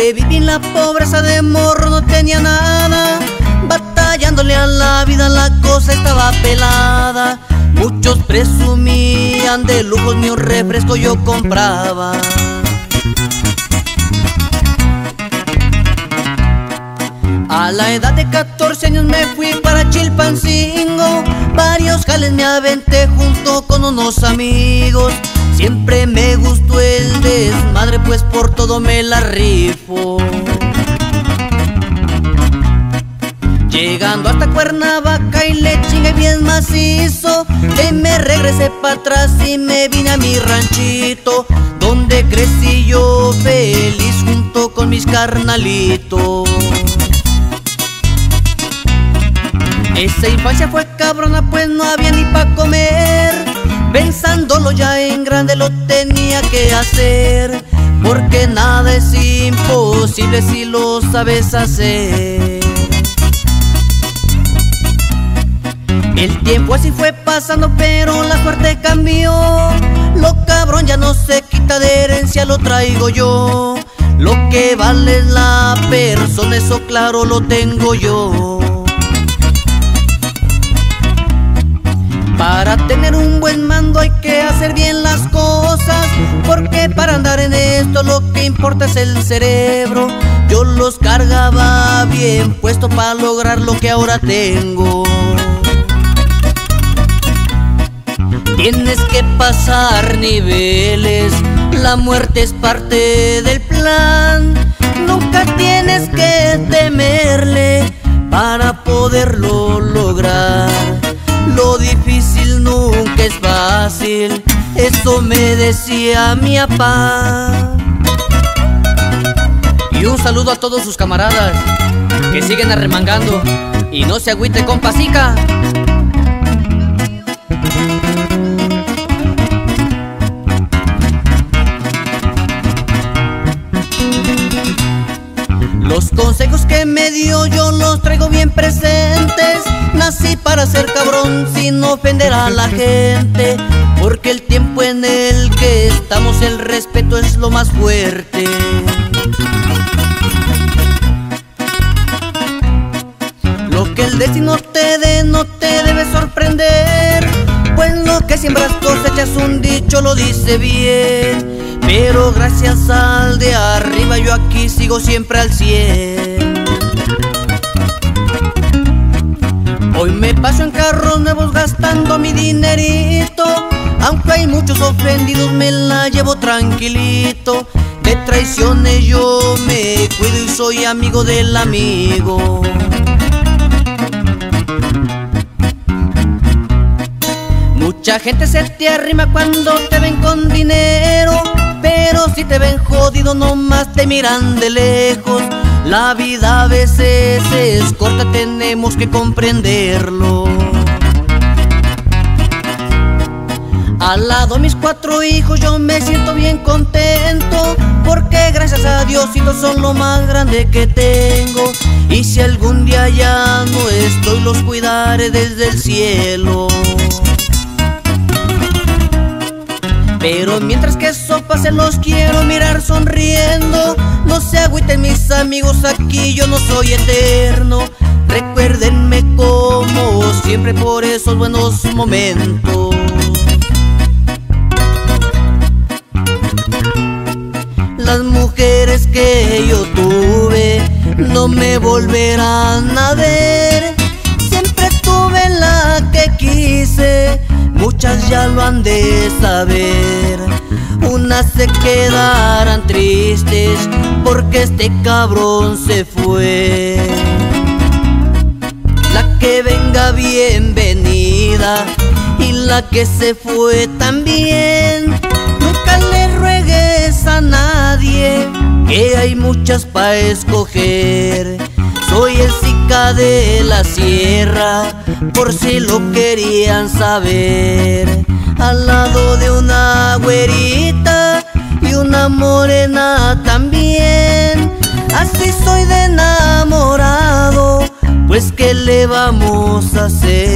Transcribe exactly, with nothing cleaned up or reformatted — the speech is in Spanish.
que viví en la pobreza de morro no tenía nada, batallándole a la vida la cosa estaba pelada. Muchos presumían de lujos, mi refresco yo compraba. A la edad de catorce años me fui para Chilpancingo, varios jales me aventé junto con unos amigos. Siempre me gustó el desmadre, pues por todo me la rifo. Llegando hasta Cuernavaca y le chingué bien macizo, y me regresé para atrás y me vine a mi ranchito, donde crecí yo feliz junto con mis carnalitos. Esa infancia fue cabrona, pues no había ni pa' comer. Pensándolo ya en grande lo tenía que hacer, porque nada es imposible si lo sabes hacer. El tiempo así fue pasando, pero la suerte cambió. Lo cabrón ya no se quita, de herencia lo traigo yo. Lo que vale es la persona, eso claro lo tengo yo. Para tener un buen mando hay que hacer bien las cosas, porque para andar en esto lo que importa es el cerebro. Yo los cargaba bien puesto para lograr lo que ahora tengo. Tienes que pasar niveles, la muerte es parte del plan. Nunca tienes que temerle para poderlo lograr. Lo difícil nunca es fácil, eso me decía mi papá. Y un saludo a todos sus camaradas que siguen arremangando, y no se agüite, compa Sica. Los consejos que me dio yo los traigo bien presentes. Nací para ser cabrón sin ofender a la gente, porque el tiempo en el que estamos el respeto es lo más fuerte. Lo que el destino te dé no te debe sorprender, pues lo que siembras cosechas, un dicho lo dice bien. Pero gracias al de arriba yo aquí sigo siempre al cien. Hoy me paso en carros nuevos gastando mi dinerito, aunque hay muchos ofendidos me la llevo tranquilito. De traiciones yo me cuido y soy amigo del amigo. Mucha gente se te arrima cuando te ven con dinero, pero si te ven jodido nomás te miran de lejos. La vida a veces es corta, tenemos que comprenderlo. Al lado de mis cuatro hijos yo me siento bien contento, porque gracias a Diosito son lo más grande que tengo. Y si algún día ya no estoy, los cuidaré desde el cielo. Pero mientras que eso pase los quiero mirar sonriendo. No se agüiten mis amigos, aquí yo no soy eterno. Recuérdenme como siempre por esos buenos momentos. Las mujeres que yo tuve no me volverán a ver. Siempre tuve la que quise, muchas ya lo han de saber. Unas se quedarán tristes porque este cabrón se fue. La que venga bienvenida y la que se fue también. Nunca le ruegues a nadie, que hay muchas pa' escoger. Soy el Sica de la sierra, por si lo querían saber. Al lado de una güerita y una morena también. Así soy de enamorado, pues ¿qué le vamos a hacer?